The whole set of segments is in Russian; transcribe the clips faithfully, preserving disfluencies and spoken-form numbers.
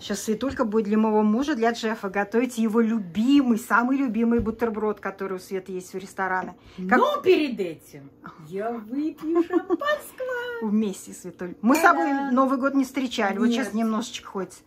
Сейчас Светулька будет для моего мужа, для Джеффа готовить его любимый, самый любимый бутерброд, который у Светы есть в ресторане. Как... Но перед этим я выпью шампанского. Вместе, Светуль. Мы с тобой Новый год не встречали. Нет. Вот сейчас немножечко хоть.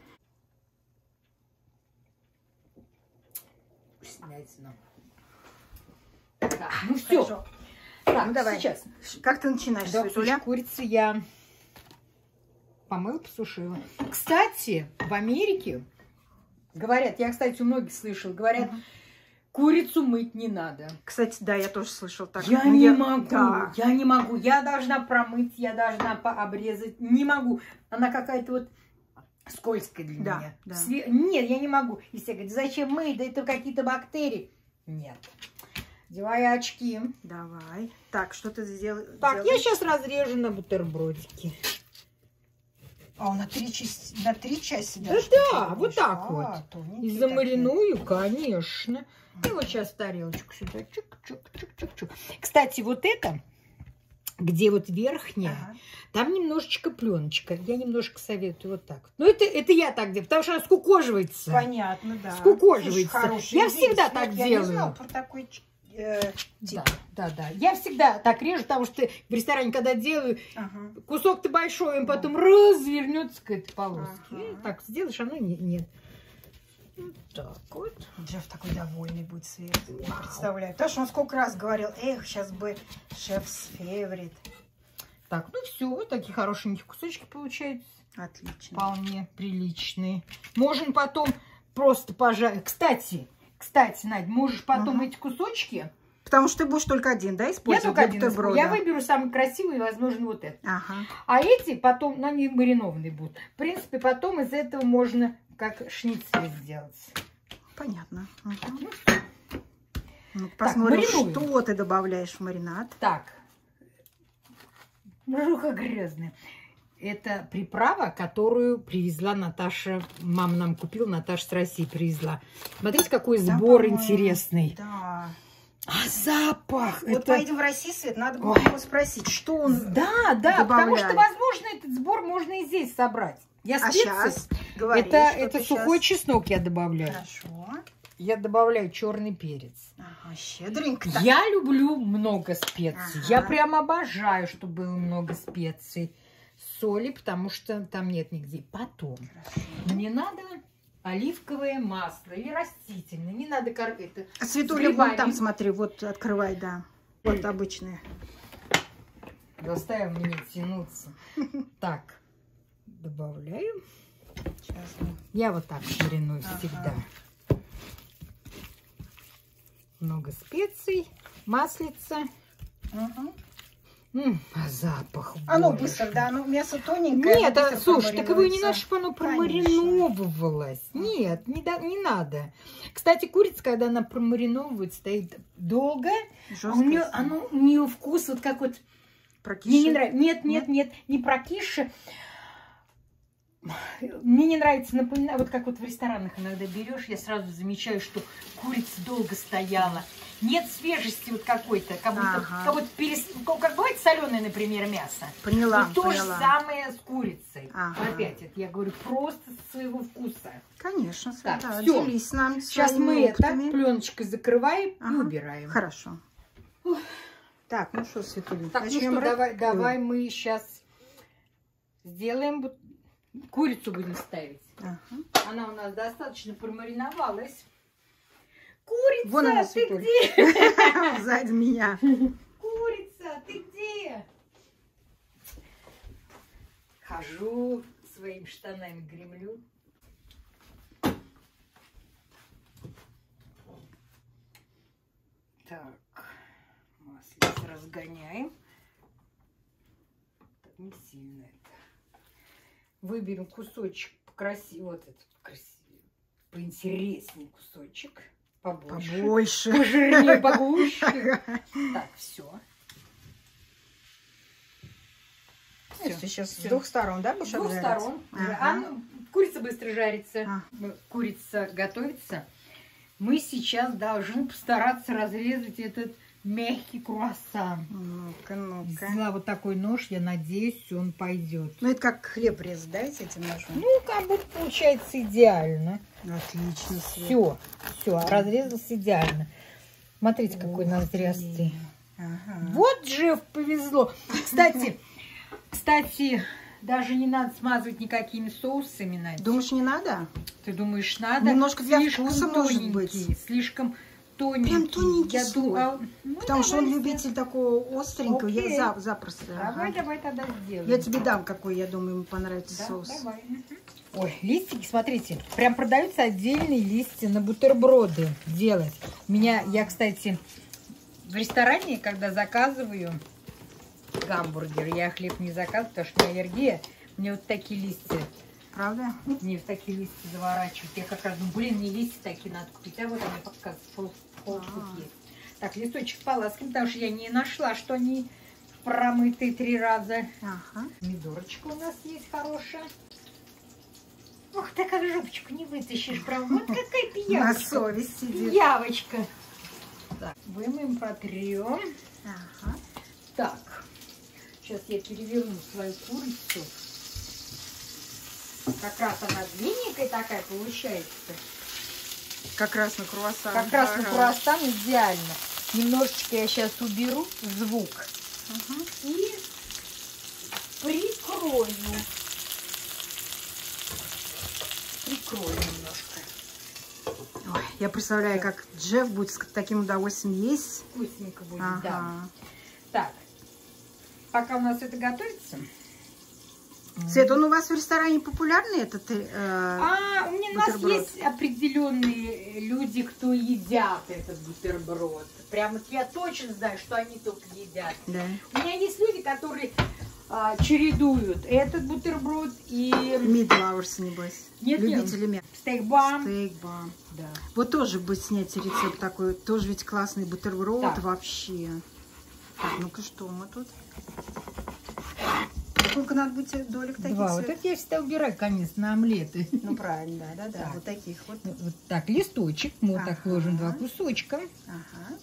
Вкуснятина. Так, ну все. Так, ну давай. Сейчас. Как ты начинаешь, да, Светуля? Курицу я помыла, посушила. Кстати, в Америке говорят, я, кстати, у многих слышала, говорят, угу. курицу мыть не надо. Кстати, да, я тоже слышала так. Я не я... могу, да. я не могу. Я должна промыть, я должна пообрезать. Не могу. Она какая-то вот скользкая для да, меня. Да. Све... Нет, я не могу. И все говорят, зачем мыть? Да это какие-то бактерии. Нет. Девай очки. Давай. Так, что ты сделаешь? Так, я сейчас разрежу на бутербродики. А, на три части, на три части да, да, вот так а, вот. И замариную, конечно. И вот сейчас тарелочку сюда. Чук-чук-чук-чук-чук. Кстати, вот это, где вот верхняя, ага. там немножечко пленочка. Я немножко советую вот так. Но это, это я так делаю, потому что она скукоживается. Понятно, да. Скукоживается. Слушай, я всегда так я делаю. Не знала про такой... Да, да, да. Я всегда так режу, потому что в ресторане, когда делаю, ага. кусок-то большой, он потом развернется к этой полоске. Ага. Так сделаешь, оно не, нет. Вот так вот. Джефф такой довольный будет, Свет. Я представляю. Потому что он сколько раз говорил, эх, сейчас бы шеф's favorite. Так, ну все, вот такие хорошенькие кусочки получаются. Отлично. Вполне приличные. Можно потом просто пожарить. Кстати... Кстати, Надь, можешь потом ага. эти кусочки... Потому что ты будешь только один, да, использовать? Я только один использую. Я выберу самый красивый, возможно, вот этот. Ага. А эти потом, ну, они маринованные будут. В принципе, потом из этого можно как шницель сделать. Понятно. Ага. Ну, посмотрим, так, что ты добавляешь в маринад. Так. Рука грязная. Это приправа, которую привезла Наташа. Мама нам купила, Наташа с России привезла. Смотрите, какой сбор да, интересный. Да. А запах! Вот это... поедем в Россию, Свет, надо было его спросить, что он Да, да, добавляет. Потому что, возможно, этот сбор можно и здесь собрать. Я а сейчас говори, это это сухой сейчас... чеснок я добавляю. Хорошо. Я добавляю черный перец. Ага, щедренько. Я люблю много специй. Ага. Я прям обожаю, чтобы было много специй. Соли, потому что там нет нигде. Потом Хорошо. Мне надо оливковое масло или растительное. Не надо это. А Светуля, вон там, смотри, вот открывай, да. Вот обычные. Заставим меня тянуться. Так, добавляю. Сейчас. Я вот так мариную ага. всегда. Много специй, маслица. Угу. М, а запах. Оно боже. Быстро, да, оно мясо тоненькое. Нет, а, слушай, так его не надо, чтобы оно промариновывалось. Нет, не, да, не надо. Кстати, курица, когда она промариновывается, стоит долго. А у нее, оно, у нее вкус вот как вот... Мне не нравится. Нет, нет, нет, не прокисши. Мне не нравится, напоминаю, вот как вот в ресторанах иногда берешь, я сразу замечаю, что курица долго стояла. Нет свежести вот какой-то, как будто, ага. как, будто перес... как бывает соленое, например, мясо. Поняла, вот то поняла. же самое с курицей. Ага. Опять это я говорю просто со своего вкуса. Конечно, так, да, все. Делись с нами сейчас мы опытами. Это пленочкой закрываем ага. и убираем. Хорошо. Ух. Так, ну что, Светуль, так, ну что, давай, давай мы сейчас сделаем, курицу будем ставить. Ага. Она у нас достаточно промариновалась. Курица, вон она, ты где? Сзади меня. Курица, ты где? Хожу своими штанами, гремлю. Так, маслица разгоняем. Так, не сильно это. Выберем кусочек красивый, вот этот красивый, поинтереснее кусочек. Побольше. Побольше. Пожирнее, погуще. Так, все. Все. Сейчас все. С двух сторон, да, будешь С двух сторон. Ага. А, ну, курица быстро жарится. А. Курица готовится. Мы сейчас должны постараться разрезать этот мягкий круассан. Ну-ка, ну-ка. Взяла вот такой нож, я надеюсь, он пойдет. Ну, это как хлеб резать, да, этим ножом? Ну, как будто получается идеально. Отлично. Все, все, разрезался идеально. Смотрите, какой ноздрястый. Ага. Вот Джефф повезло. Кстати, кстати, даже не надо смазывать никакими соусами, Надя. Думаешь, не надо? Ты думаешь, надо? Немножко для слишком вкуса, может быть. тоненький, слишком тоненький. Прям тоненький Я слой. думаю, ну, Потому что он давай любитель такого остренького. Окей. Я за, запросто. Давай, Ага. давай тогда сделаем. Я тебе дам, какой, я думаю, ему понравится Да, соус. давай. Ой, листики, смотрите, прям продаются отдельные листья на бутерброды делать. У меня, я, кстати, в ресторане, когда заказываю гамбургер, я хлеб не заказываю, потому что у меня аллергия. Мне вот такие листья, Правда? мне в такие листья заворачивают. Я как раз думаю, блин, мне листья такие надо купить. А вот они пока полштук есть. Так, листочек поласкиваем, потому что я не нашла, что они промытые три раза. Ага. Помидорочка у нас есть хорошая. Ох, так как жопочку не вытащишь, правда? Вот какая На пиявочка. совесть сидит. Пиявочка. Так, вымоем, потрем. Ага. Так, сейчас я переверну свою курицу. Как раз она длинненькая такая получается. Как раз на круассан. Как раз на Ага. круассан идеально. Немножечко я сейчас уберу звук. Ага. И прикрою. Прикрою немножко. Ой, я представляю, как Джефф будет с таким удовольствием есть. Вкусненько будет, Ага. да. Так, пока у нас это готовится. Свет, он у вас в ресторане популярный, этот э, А, у меня у нас бутерброд? есть определенные люди, кто едят этот бутерброд. Прямо я точно знаю, что они только едят. Да. У меня есть люди, которые а, чередуют этот бутерброд и... Мид-лаурс, небось. Нет, Любители нет. Стейк-бам. Стейк-бам. Да. Вот тоже бы снять рецепт такой. Тоже ведь классный бутерброд Так. вообще. Так, ну-ка, что мы тут? Сколько надо быть долек таких? Два. Вот Свет? это я всегда убираю, конечно, на омлеты. Ну, правильно, да, да, да. Так. Вот таких вот. Вот, вот так, листочек. Мы вот так Ага. ложим два кусочка. Ага.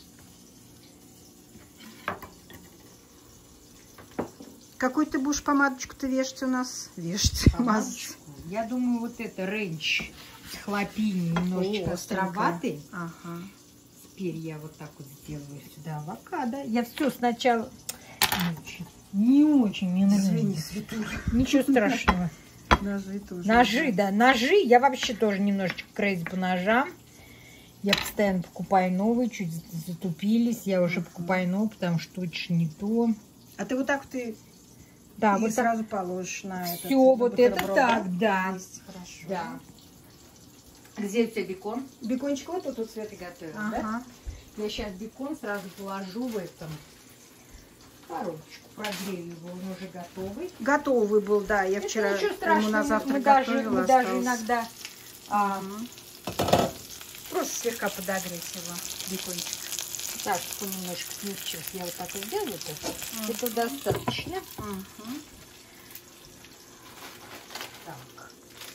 Какой ты будешь помадочку-то вешать у нас? Вешать, мазать. Помадочку. Я думаю, вот это ренч с хлопиней немножечко Остренькая. островатый. Ага. Теперь я вот так вот сделаю сюда авокадо. Я все сначала не очень, не очень мне Извини, нравится. Светуля. Ничего страшного. Ножи тоже. Ножи, да, ножи. Я вообще тоже немножечко крейзи по ножам. Я постоянно покупаю новые, чуть затупились. Я уже покупаю новые, потому что точно не то. А ты вот так вот и, Да, и вот так. сразу положишь на это. Все, вот это так, да. Хорошо. Да. Где у тебя бекон? Бекончик вот тут. Тут Света готовила, да? Ага. Я сейчас бекон сразу положу в этом коробочку. Прогрею его, он уже готовый. Готовый был, да. Я Это вчера ничего ему страшного, на завтрак мы даже, готовила. мы даже осталось. иногда а, Мгм. Просто слегка подогреть его, бекончик. так, чтобы он немножко смягчился. Я вот так вот сделаю. Это, это достаточно. Мгм. Так.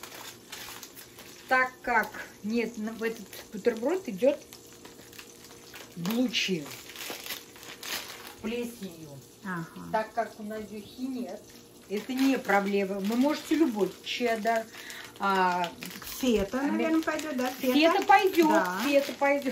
Так как нет, на- в этот бутерброд идет блучи плесенью. Ага. Так как у Надюхи нет, это не проблема. Вы можете любой чеддер. А, Фета, А наверное, пойдет, да? фета пойдет, Да. фета пойдет.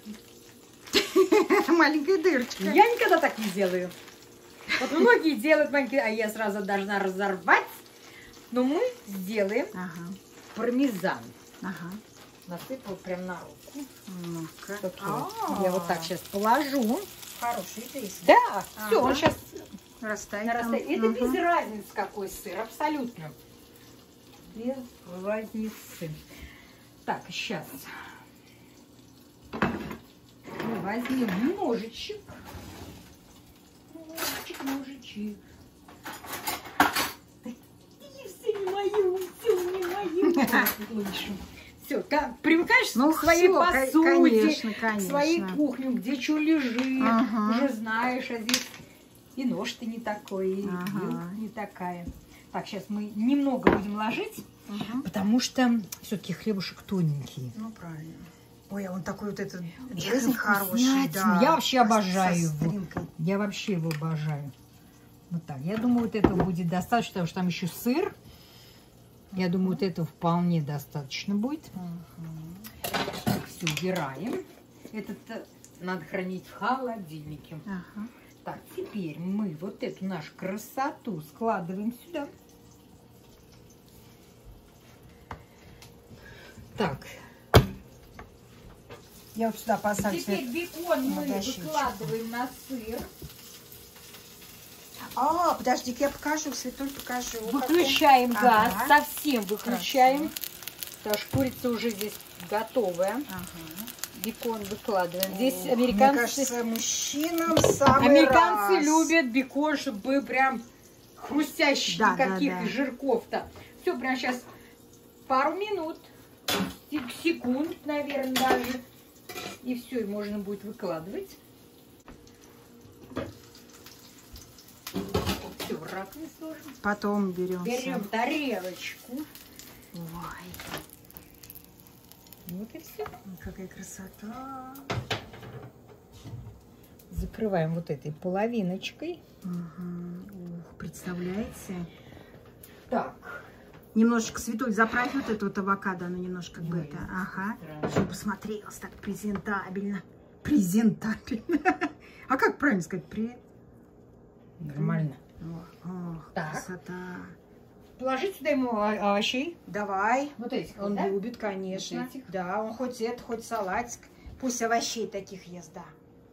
Маленькая дырочка. Я никогда так не делаю. Вот многие делают маленькие, а я сразу должна разорвать. Но мы сделаем Ага. пармезан. Ага. Насыпал прям на руку. Ну-ка. Так вот. А. Я вот так сейчас положу. Хороший тест. Да, все, он Ага. сейчас Растает. нарастает. там. Это Мгм. без разницы, какой сыр, абсолютно. Без разницы. Так, сейчас мы возьмем ножичек. Ножичек, ножичек. Все не мое, все не мое. Все, привыкаешь Ну, к своей всё, ко- посуде, конечно, к конечно. своей кухне, где что лежит, Ага. уже знаешь, а здесь и нож-то не такой, и Ага. вилка не такая. Так, сейчас мы немного будем ложить, Мгм. потому что все-таки хлебушек тоненький. Ну, правильно. Ой, а он такой вот этот жизнь хороший. Да. Я вообще обожаю его. Стринкой. Я вообще его обожаю. Вот так. Я думаю, вот этого будет достаточно, потому что там еще сыр. Я думаю, вот этого вполне достаточно будет. Так, все, убираем. Этот надо хранить в холодильнике. Ага. Так, теперь мы вот эту нашу красоту складываем сюда. Так. Я вот сюда посадила. Теперь бекон мы выкладываем на сыр. А, подожди-ка, я покажу, Светуль, покажу. Выключаем Какой. газ, Ага. совсем выключаем. Потому что курица уже здесь готовая. Ага. Бекон выкладываем. Здесь О, американцы, мне кажется, мужчинам самый американцы раз. любят бекон, чтобы был прям хрустящий, Да, никаких да, да. жирков-то. Все, прям сейчас пару минут, секунд, наверное, даже. И все, и можно будет выкладывать. Все, в раковину сложим. Потом берем. Берем тарелочку. Ой, Вот и все. какая красота. Закрываем вот этой половиночкой. Угу. Ух, представляете? Так. Немножечко, Светуль, заправь вот эту вот авокадо, оно немножко как бы Ой, это. Ага. странно. Чтобы посмотрелось так презентабельно. Презентабельно. А как правильно сказать? При... Нормально. О, ох, Так. красота. Положить сюда ему о- овощей. Давай. Вот этих. Он да? любит, конечно. Вот этих. Да, он хоть это, хоть салатик. Пусть овощей таких ест, да.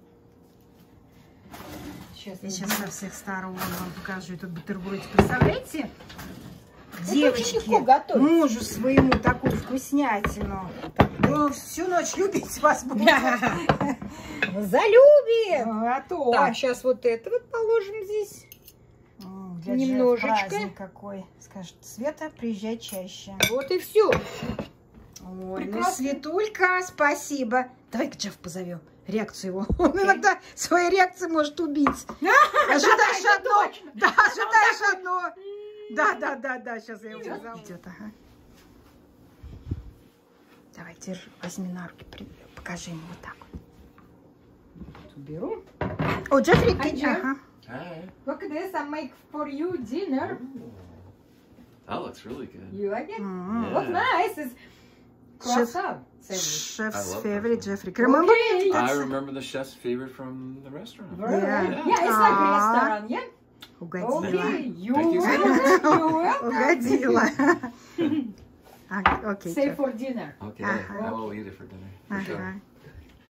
Сейчас, Я мы сейчас будем- со всех сторон вам покажу этот бутербродик. Представляете? Это Девочки, очень легко готовить. мужу своему такую вкуснятину. Он всю ночь любить вас будет. Залюбим! А то. Так, сейчас вот это вот положим здесь. М, для немножечко. Джефф праздник какой. Скажет, Света, приезжай чаще. Вот и все. Ой, ну, Прекрасно. Светулька, спасибо. Давай-ка Джефф позовем. Реакцию его. Он иногда своей реакцией может убить. Ожидаешь одно. Да, ожидаешь одно. Да, да, да, да. Сейчас я его позову. Идет, ага. Давай, держи, возьми на руки, при- покажи ему вот так. Уберу. О, Джеффри, Hi, ты... Jeff. Ага. Hi. Look at this, I make for you dinner. That looks really good. You like it? М. Look nice. It's Chef- croissant. Chef's I love favorite, that. Джеффри. Remember? Okay. I remember the chef's favorite from the restaurant. Very Yeah. well. Yeah, it's like a Ah. restaurant, yeah? Угодила. Okay, you Thank you so welcome. You welcome. Угодила. А, Окей. Say Джефф. for dinner. Okay, Uh-huh. I will eat it for dinner. For sure. Ага.